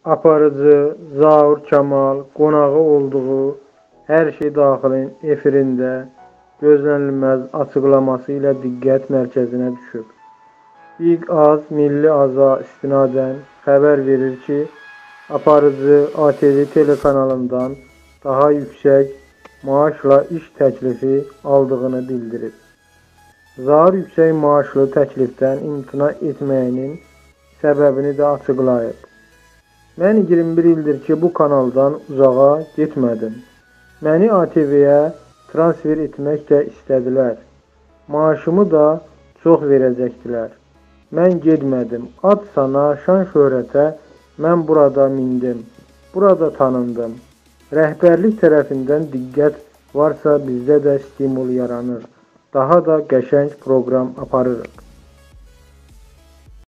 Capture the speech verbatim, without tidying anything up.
aparıcı Zaur Kamal qonağı olduğu Hər Şey Daxilin efirində gözlənilməz açıqlaması ilə diqqət mərkəzinə düşüb. Big Az Milli Aza istinadən xəbər verir ki, aparıcı A T V telekanalından daha yüksək maaşla iş təklifi aldığını bildirib. Zaur yüksək maaşlı təklifdən imtina etməyinin səbəbini də açıqlayıb. Mən iyirmi bir ildir ki, bu kanaldan uzağa getmədim. Məni A T V-yə transfer etmək də istədilər. Maaşımı da çox verəcəkdilər. Mən getmədim. Ad sana, şan şöhrətə mən burada mindim. Burada tanındım. Rəhbərlik tərəfindən diqqət varsa bizdə də stimul yaranır. Daha da qəşəng proqram aparırıq.